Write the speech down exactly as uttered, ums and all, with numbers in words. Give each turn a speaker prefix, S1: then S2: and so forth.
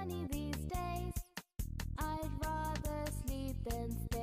S1: sunny these days. I'd rather sleep than stay